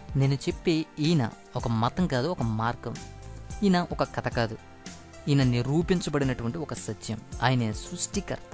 నేను చెప్పే ఈయన ఒక మతం కాదు, ఒక మార్గం. ఈయన ఒక కథ కాదు, ఈయన నిరూపించబడినటువంటి ఒక సత్యం. ఆయనే సృష్టికర్త.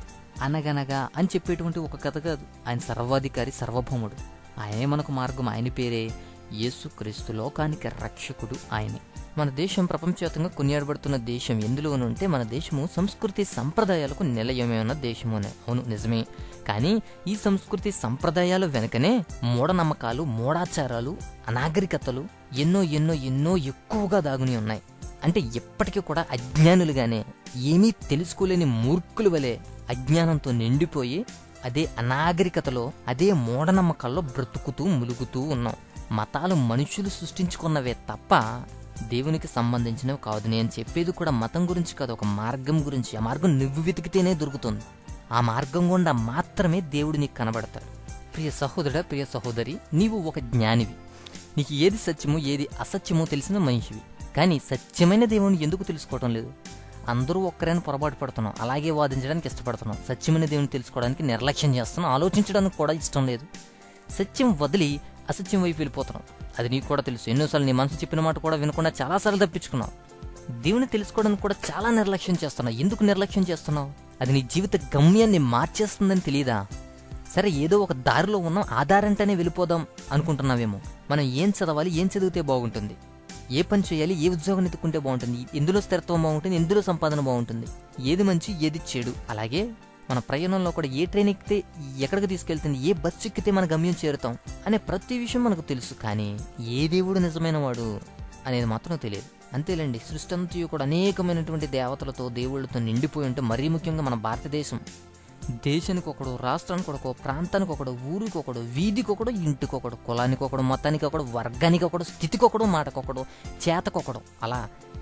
అనగనగా అని చెప్పేటువంటి ఒక కథ కాదు, ఆయన సర్వాధికారి, సర్వభౌముడు. ఆయనే మనకు మార్గం. ఆయన పేరే యేసుక్రీస్తు, లోకానికి రక్షకుడు ఆయనే. మన దేశం ప్రపంచవ్యాప్తంగా కొనియాడబడుతున్న దేశం ఎందులోనంటే మన దేశము సంస్కృతి సంప్రదాయాలకు నిలయమైన దేశమునే. అవును, నిజమే. కానీ ఈ సంస్కృతి సంప్రదాయాల వెనుకనే మూఢనమ్మకాలు, మూఢాచారాలు, అనాగరికతలు ఎన్నో ఎన్నో ఎన్నో ఎక్కువగా దాగుని ఉన్నాయి. అంటే ఎప్పటికీ కూడా అజ్ఞానులుగానే, ఏమీ తెలుసుకోలేని మూర్ఖుల వలె అజ్ఞానంతో నిండిపోయి అదే అనాగరికతలో, అదే మూఢనమ్మకాల్లో బ్రతుకుతూ ములుగుతూ ఉన్నాం. మతాలు మనుషులు సృష్టించుకున్నవే తప్ప దేవునికి సంబంధించినవి కాదు. నేను చెప్పేది కూడా మతం గురించి కాదు, ఒక మార్గం గురించి. ఆ మార్గం నువ్వు వెతికితేనే దొరుకుతుంది. ఆ మార్గం గుండా మాత్రమే దేవుడు నీకు కనబడతాడు. ప్రియ సహోదరుడా, ప్రియ సహోదరి, నీవు ఒక జ్ఞానివి. నీకు ఏది సత్యమో ఏది అసత్యమో తెలిసిన మనిషివి. కానీ సత్యమైన దేవుని ఎందుకు తెలుసుకోవటం లేదు? అందరూ ఒక్కరైనా పొరపాటు పడుతున్నాం, అలాగే వాదించడానికి ఇష్టపడుతున్నాం. సత్యమైన దేవుని తెలుసుకోవడానికి నిర్లక్ష్యం చేస్తున్నాం, ఆలోచించడానికి కూడా ఇష్టం లేదు. సత్యం వదిలి అసత్యం వైపు వెళ్ళిపోతున్నాం. అది నీకు కూడా తెలుసు. ఎన్నోసార్లు నీ మనసు చెప్పిన మాట కూడా వినకుండా చాలాసార్లు తప్పించుకున్నావు. దేవుని తెలుసుకోవడానికి కూడా చాలా నిర్లక్ష్యం చేస్తున్నావు. ఎందుకు నిర్లక్ష్యం చేస్తున్నావు? అది నీ జీవిత గమ్యాన్ని మార్చేస్తుందని తెలియదా? సరే, ఏదో ఒక దారిలో ఉన్నాం, ఆ దారంటేనే వెళ్ళిపోదాం అనుకుంటున్నావేమో. మనం ఏం చదవాలి, ఏం చదివితే బాగుంటుంది, ఏ పని చేయాలి, ఏ ఉద్యోగం ఎత్తుకుంటే బాగుంటుంది, ఎందులో స్థిరత్వం బాగుంటుంది, ఎందులో సంపాదన బాగుంటుంది, ఏది మంచి ఏది చెడు. అలాగే మన ప్రయాణంలో కూడా ఏ ట్రైన్ ఎక్కితే ఎక్కడికి తీసుకెళ్తుంది, ఏ బస్సు ఎక్కితే మన గమ్యం చేరుతాం అనే ప్రతి విషయం మనకు తెలుసు. కానీ ఏ దేవుడు నిజమైన వాడు అనేది మాత్రం తెలియదు. అంతేలేండి, సృష్టి అంతయు కూడా అనేకమైనటువంటి దేవతలతో, దేవుళ్ళతో నిండిపోయి ఉంటే, మరీ ముఖ్యంగా మన భారతదేశం, దేశానికి ఒకడు, రాష్ట్రానికి ఒకడు, ప్రాంతానికి ఒకడు, ఊరికి ఒకడు, వీధికి ఒకడు, ఇంటికి ఒకడు, కులానికి ఒకడు, మతానికి ఒకడు, వర్గానికి ఒకడు, స్థితికి ఒకడు, మాటకొకడు, చేతకొకడు. అలా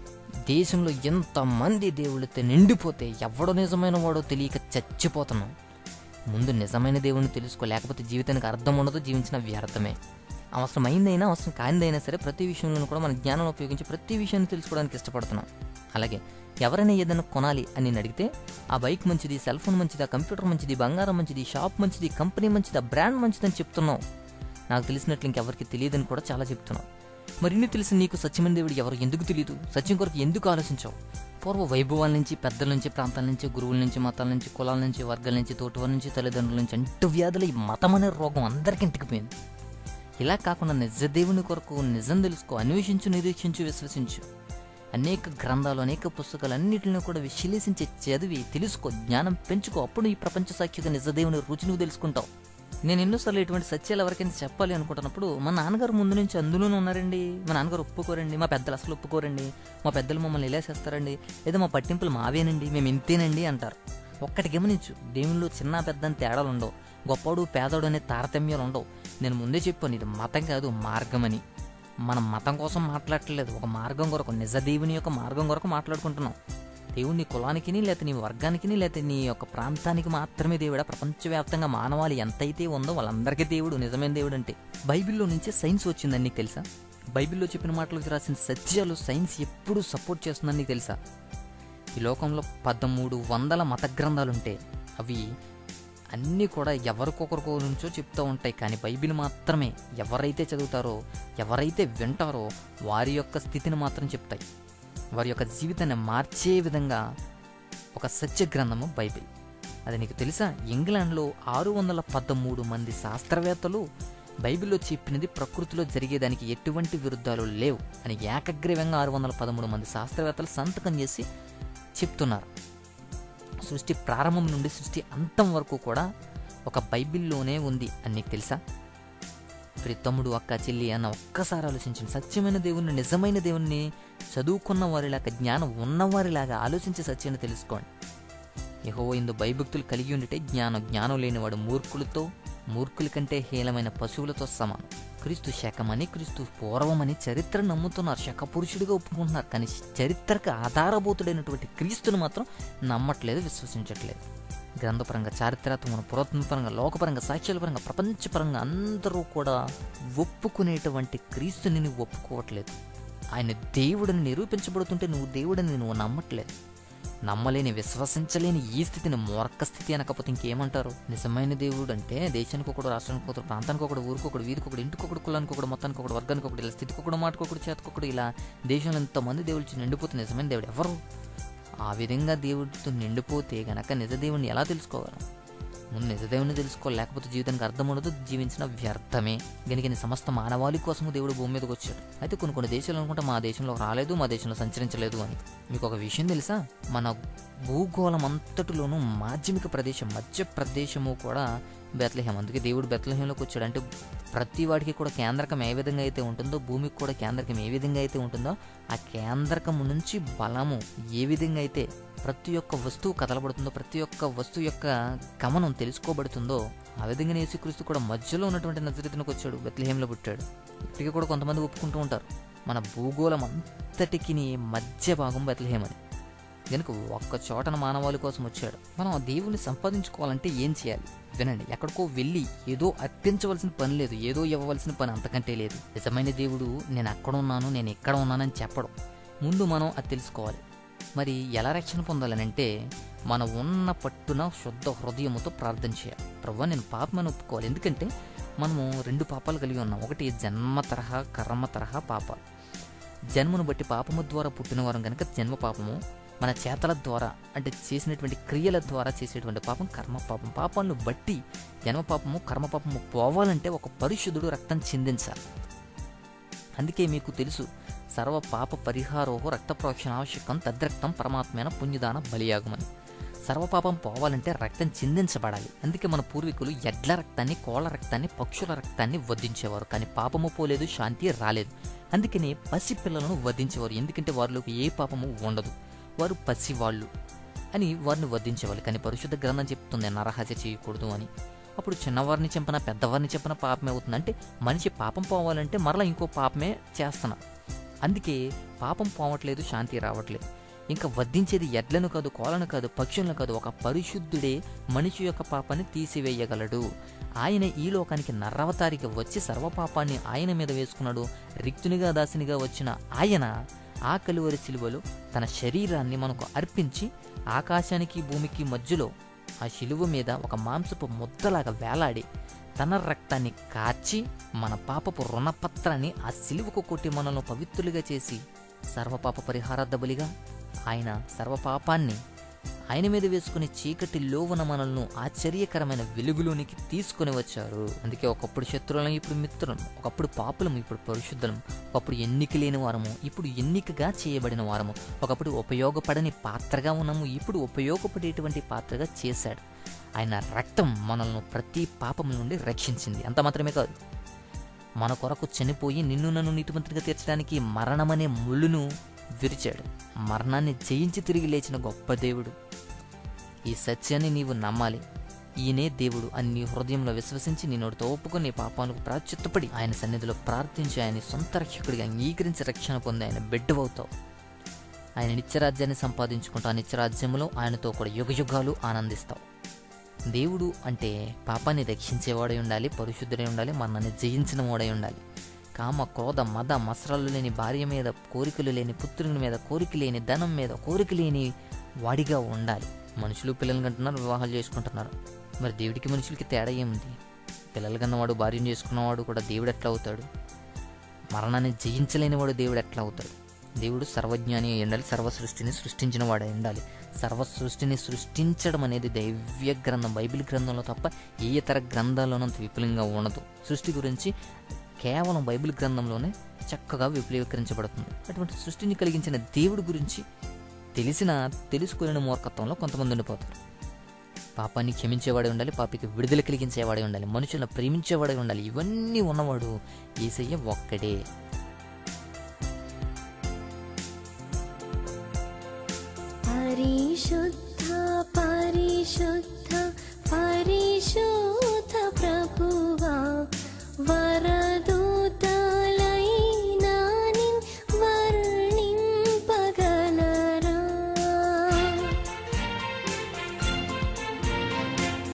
దేశంలో ఎంతమంది దేవుళ్ళతో నిండిపోతే ఎవడో నిజమైన వాడో తెలియక చచ్చిపోతున్నాం. ముందు నిజమైన దేవుడిని తెలుసుకో, లేకపోతే జీవితానికి అర్థం ఉండదు, జీవించిన వ్యర్థమే. అవసరమైందైనా అవసరం కానిదైనా సరే ప్రతి విషయంలోనూ కూడా మన జ్ఞానం ఉపయోగించి ప్రతి విషయాన్ని తెలుసుకోవడానికి ఇష్టపడుతున్నాం. అలాగే ఎవరైనా ఏదైనా కొనాలి అని నేను అడిగితే, ఆ బైక్ మంచిది, సెల్ ఫోన్ మంచిది, ఆ కంప్యూటర్ మంచిది, బంగారం మంచిది, షాప్ మంచిది, కంపెనీ మంచిది, ఆ బ్రాండ్ మంచిదని చెప్తున్నావు. నాకు తెలిసినట్లు ఇంకెవరికి తెలియదని కూడా చాలా చెప్తున్నావు. మరి ఇన్ని తెలిసి నీకు సత్యమైన దేవుడు ఎవరు ఎందుకు తెలియదు? సత్యం కొరకు ఎందుకు ఆలోచించావు? పూర్వ వైభవాల నుంచి, పెద్దల నుంచి, ప్రాంతాల నుంచి, గురువుల నుంచి, మతాల నుంచి, కులాల నుంచి, వర్గాల నుంచి, తోటివారి నుంచి, తల్లిదండ్రుల నుంచి, అంటువ్యాధుల ఈ మతం అనే రోగం అందరికీ ఇంటికిపోయింది. ఇలా కాకుండా నిజ దేవుని కొరకు నిజం తెలుసుకో, అన్వేషించు, నిరీక్షించు, విశ్వసించు. అనేక గ్రంథాలు, అనేక పుస్తకాలు అన్నింటిని కూడా విశ్లేషించి చదివి తెలుసుకో, జ్ఞానం పెంచుకో. అప్పుడు ఈ ప్రపంచ సాక్షిగా నిజ దేవుని రుచి నువ్వు తెలుసుకుంటావు. నేను ఎన్నోసార్లు ఇటువంటి సత్యాలు ఎవరికైనా చెప్పాలి అనుకుంటున్నప్పుడు, మా నాన్నగారు ముందు నుంచి అందులోనే ఉన్నారండి, మా నాన్నగారు ఒప్పుకోరండి, మా పెద్దలు అసలు ఒప్పుకోరండి, మా పెద్దలు మమ్మల్ని ఇలా చేస్తారండి, లేదా మా పట్టింపులు మావేనండి, మేము ఇంతేనండి అంటారు. ఒక్కటి గమనించు, దేవునిలో చిన్న పెద్ద అని తేడాలు ఉండవు, గొప్పడు పేదోడు అనే తారతమ్యాలు ఉండవు. నేను ముందే చెప్పాను, ఇది మతం కాదు, మార్గం అని. మనం మతం కోసం మాట్లాడట్లేదు, ఒక మార్గం కొరకు, నిజ దేవుని యొక్క మార్గం కొరకు మాట్లాడుకుంటున్నాం. దేవుడు నీ కులానికి, లేకపోతే నీ వర్గానికి, లేకపోతే నీ యొక్క ప్రాంతానికి మాత్రమే దేవుడా? ప్రపంచవ్యాప్తంగా మానవాళి ఎంతైతే ఉందో వాళ్ళందరికీ దేవుడు, నిజమైన దేవుడు అంటే. బైబిల్లో నుంచే సైన్స్ వచ్చిందని నీకు తెలుసా? బైబిల్లో చెప్పిన మాటలకు రాసిన సత్యాలు సైన్స్ ఎప్పుడు సపోర్ట్ చేస్తుందని నీకు తెలుసా? ఈ లోకంలో 1300 మత గ్రంథాలుంటే అవి అన్నీ కూడా ఎవరికొకరికో నుంచో చెప్తూ ఉంటాయి. కానీ బైబిల్ మాత్రమే ఎవరైతే చదువుతారో, ఎవరైతే వింటారో వారి యొక్క స్థితిని మాత్రం చెప్తాయి. వారి యొక్క జీవితాన్ని మార్చే విధంగా ఒక సత్య గ్రంథము బైబిల్. అది నీకు తెలుసా? ఇంగ్లాండ్లో 613 మంది శాస్త్రవేత్తలు బైబిల్లో చెప్పినది ప్రకృతిలో జరిగేదానికి ఎటువంటి విరుద్ధాలు లేవు అని ఏకగ్రీవంగా 613 మంది శాస్త్రవేత్తలు సంతకం చేసి చెప్తున్నారు. సృష్టి ప్రారంభం నుండి సృష్టి అంతం వరకు కూడా ఒక బైబిల్లోనే ఉంది అని నీకు తెలుసా? ప్రతి తమ్ముడు, అక్క, చెల్లి అన్న ఒక్కసారి ఆలోచించండి. సత్యమైన దేవుణ్ణి, నిజమైన దేవుణ్ణి చదువుకున్న వారిలాగా, జ్ఞానం ఉన్నవారిలాగా ఆలోచించి సత్యాన్ని తెలుసుకోండి. యెహోవా యందు భయభక్తులు కలిగి ఉండితే జ్ఞానం లేనివాడు మూర్ఖుల కంటే హీనమైన పశువులతో సమానం. క్రీస్తు శకమని, క్రీస్తు పూర్వమని చరిత్ర నమ్ముతున్నారు, శక పురుషుడిగా ఒప్పుకుంటున్నారు. కానీ చరిత్రకు ఆధారభూతుడైనటువంటి క్రీస్తుని మాత్రం నమ్మట్లేదు, విశ్వసించట్లేదు. గ్రంథపరంగా, చారిత్రాత్మకంగా, పురాతనపరంగా, లోకపరంగా, సాక్ష్యాల పరంగా, ప్రపంచపరంగా అందరూ కూడా ఒప్పుకునేటువంటి క్రీస్తుని నువ్వు ఒప్పుకోవట్లేదు. ఆయన దేవుడిని నిరూపించబడుతుంటే నువ్వు దేవుడిని నువ్వు నమ్మట్లేదు. నమ్మలేని, విశ్వసించలేని ఈ స్థితిని మూర్ఖ స్థితి అనకపోతే ఇంకేమంటారు? నిజమైన దేవుడు అంటే దేశానికి ఒకడు, రాష్ట్రానికి ఒకడు, ప్రాంతానికి ఒకడు, ఊరికొకడు, వీధికొకడు, ఇంటికొకడు, కులానికి ఒకడు, మొత్తానికి ఒకడు, వర్గానికి ఒకడు, ఇలా స్థితికి ఒకడు, మాటకొకడు, చేతకొకడు, ఇలా దేశంలో ఎంతమంది దేవుళ్ళు నిండిపోతే నిజమైన దేవుడు ఎవరు? ఆ విధంగా దేవుడితో నిండిపోతే గనక నిజ దేవుడిని ఎలా తెలుసుకోగలం? ముందు నిజదేవుని తెలుసుకోవాలి, లేకపోతే జీవితానికి అర్థం ఉండదు, జీవించిన వ్యర్థమే. గనుక సమస్త మానవాళి కోసము దేవుడు భూమి మీదకి వచ్చాడు. అయితే కొన్ని దేశాలు అనుకుంటే మా దేశంలో రాలేదు, మా దేశంలో సంచరించలేదు అని. మీకు ఒక విషయం తెలుసా? మన భూగోళం అంతటిలోనూ మాధ్యమిక ప్రదేశం, మధ్య ప్రదేశము కూడా బెత్లెహేం. అందుకే దేవుడు బెత్లెహేంలోకి వచ్చాడు. అంటే ప్రతి వాడికి కూడా కేంద్రకం ఏ విధంగా అయితే ఉంటుందో, భూమికి కూడా కేంద్రకం ఏ విధంగా అయితే ఉంటుందో, ఆ కేంద్రకం నుంచి బలము ఏ విధంగా అయితే ప్రతి ఒక్క వస్తువు కదలబడుతుందో, ప్రతి ఒక్క వస్తువు యొక్క గమనం తెలుసుకోబడుతుందో, ఆ విధంగా యేసుక్రీస్తు కూడా మధ్యలో ఉన్నటువంటి నజరేతునికి వచ్చాడు, బెత్లెహేంలో పుట్టాడు. ఇప్పటికీ కూడా కొంతమంది ఒప్పుకుంటూ ఉంటారు మన భూగోళం అంతటికి మధ్య భాగం బెత్లెహేం అని. కనుక ఒక్క చోటన మానవాళి కోసం వచ్చాడు. మనం ఆ దేవుని సంపాదించుకోవాలంటే ఏం చేయాలి? వినండి, ఎక్కడికో వెళ్ళి ఏదో అర్పించవలసిన పని లేదు, ఏదో ఇవ్వవలసిన పని అంతకంటే లేదు. నిజమైన దేవుడు నేను అక్కడ ఉన్నాను, నేను ఇక్కడ ఉన్నానని చెప్పడం. ముందు మనం అది తెలుసుకోవాలి. మరి ఎలా రక్షణ పొందాలనంటే మనం ఉన్న పట్టున శుద్ధ హృదయముతో ప్రార్థన చేయాలి. ప్రభువా, నేను పాపమని ఒప్పుకోవాలి. ఎందుకంటే మనము 2 పాపాలు కలిగి ఉన్నాం. ఒకటి జన్మ తరహా, కర్మ తరహా పాపాలు. జన్మను బట్టి పాపము ద్వారా పుట్టిన వారం కనుక జన్మ పాపము, మన చేతల ద్వారా అంటే చేసినటువంటి క్రియల ద్వారా చేసేటువంటి పాపం కర్మ పాపం. పాపాలను బట్టి జన్మ పాపము, కర్మ పాపము పోవాలంటే ఒక పరిశుద్ధుడు రక్తం చిందించాలి. అందుకే మీకు తెలుసు, సర్వ పాప పరిహారోహో రక్త ప్రోక్షణ ఆవశ్యకం తద్రక్తం పరమాత్మైన పుణ్యదాన బలియాగమని. సర్వపాపం పోవాలంటే రక్తం చిందించబడాలి. అందుకే మన పూర్వీకులు ఎడ్ల రక్తాన్ని, కోళ్ల రక్తాన్ని, పక్షుల రక్తాన్ని వధించేవారు. కానీ పాపము పోలేదు, శాంతి రాలేదు. అందుకని పసి పిల్లలను వధించేవారు. ఎందుకంటే వారిలోకి ఏ పాపము ఉండదు, వారు పసివాళ్ళు అని వారిని వధించేవాళ్ళు. కానీ పరిశుద్ధ గ్రంథం చెప్తుంది నరహత్య చేయకూడదు అని. అప్పుడు చిన్నవారిని చంపినా, పెద్దవారిని చంపినా పాపమే అవుతుంది. అంటే మనిషి పాపం పోవాలంటే మరలా ఇంకో పాపమే చేస్తున్నారు. అందుకే పాపం పోవట్లేదు, శాంతి రావట్లేదు. ఇంకా వధించేది ఎడ్లను కాదు, కోళ్ళను కాదు, పక్షులను కాదు, ఒక పరిశుద్ధుడే మనిషి యొక్క పాపాన్ని తీసివేయగలడు. ఆయన ఈ లోకానికి నరవతారిగా వచ్చి సర్వపాపాన్ని ఆయన మీద వేసుకున్నాడు. రిక్తునిగా, దాసినిగా వచ్చిన ఆయన ఆ కలువరి శిలువలో తన శరీరాన్ని మనకు అర్పించి ఆకాశానికి భూమికి మధ్యలో ఆ శిలువ మీద ఒక మాంసపు ముద్దలాగా వేలాడి తన రక్తాన్ని కార్చి మన పాపపు రుణపత్రాన్ని ఆ శిలువకు కొట్టి మనల్ని పవిత్రులుగా చేసి సర్వపాప పరిహారార్థ బలిగా ఆయన సర్వపాపాన్ని ఆయన మీద వేసుకుని చీకటిలో ఉన్న మనల్ని ఆశ్చర్యకరమైన వెలుగులోనికి తీసుకుని వచ్చారు. అందుకే ఒకప్పుడు శత్రువులం, ఇప్పుడు మిత్రులం. ఒకప్పుడు పాపులం, ఇప్పుడు పరిశుద్ధులం. ఒకప్పుడు ఎన్నిక లేని వారము, ఇప్పుడు ఎన్నికగా చేయబడిన వారము. ఒకప్పుడు ఉపయోగపడని పాత్రగా ఉన్నాము, ఇప్పుడు ఉపయోగపడేటువంటి పాత్రగా చేశాడు. ఆయన రక్తం మనల్ని ప్రతి పాపం నుండి రక్షించింది. అంత మాత్రమే కాదు, మన కొరకు చనిపోయి నిన్ను నన్ను నీతిమంతునిగా తీర్చడానికి మరణమనే ముళ్ళును విరిచాడు. మరణాన్ని జయించి తిరిగి లేచిన గొప్ప దేవుడు. ఈ సత్యాన్ని నీవు నమ్మాలి. ఈయనే దేవుడు అని నీ హృదయంలో విశ్వసించి నీ నోటితో ఒప్పుకొని నీ పాపాలకు ప్రాశ్చిత్తపడి ఆయన సన్నిధిలో ప్రార్థించి ఆయన సొంత రక్షకుడిగా అంగీకరించి రక్షణ పొంది ఆయన బిడ్డవవుతావు. ఆయన నిత్యరాజ్యాన్ని సంపాదించుకుంటూ ఆ నిత్యరాజ్యంలో ఆయనతో కూడా యుగయుగాలు ఆనందిస్తావు. దేవుడు అంటే పాపాన్ని రక్షించేవాడై ఉండాలి, పరిశుద్ధుడై ఉండాలి, మరణాన్ని జయించిన వాడై ఉండాలి. కామ, క్రోధ, మద, మత్సరాలు లేని భార్య మీద కోరికలు లేని, పుత్రుని మీద కోరిక లేని, ధనం మీద కోరిక లేని వాడిగా ఉండాలి. మనుషులు పిల్లలు కంటున్నారు, వివాహాలు చేసుకుంటున్నారు. మరి దేవుడికి మనుషులకి తేడా ఏముంది? పిల్లలు కన్నవాడు, భార్యను చేసుకున్నవాడు కూడా దేవుడు ఎట్లా అవుతాడు? మరణాన్ని జయించలేని వాడు దేవుడు ఎట్లా అవుతాడు? దేవుడు సర్వజ్ఞాని అయి ఉండాలి, సర్వ సృష్టిని సృష్టించిన వాడై ఉండాలి. సర్వ సృష్టిని సృష్టించడం అనేది దైవ్య గ్రంథం, బైబిల్ గ్రంథంలో తప్ప ఏ ఇతర గ్రంథాల్లోనూ అంత విపులంగా ఉండదు. సృష్టి గురించి కేవలం బైబిల్ గ్రంథంలోనే చక్కగా విపులీకరించబడుతుంది. అటువంటి సృష్టిని కలిగించిన దేవుడి గురించి తెలుసుకోలేని మూర్ఖత్వంలో కొంతమంది ఉండిపోతారు. పాపాన్ని క్షమించేవాడే ఉండాలి, పాపికి విడుదల కలిగించేవాడే ఉండాలి, మనుషులను ప్రేమించేవాడే ఉండాలి. ఇవన్నీ ఉన్నవాడు యేసయ్య ఒక్కడే. పరిశుద్ధ పరిశుద్ధ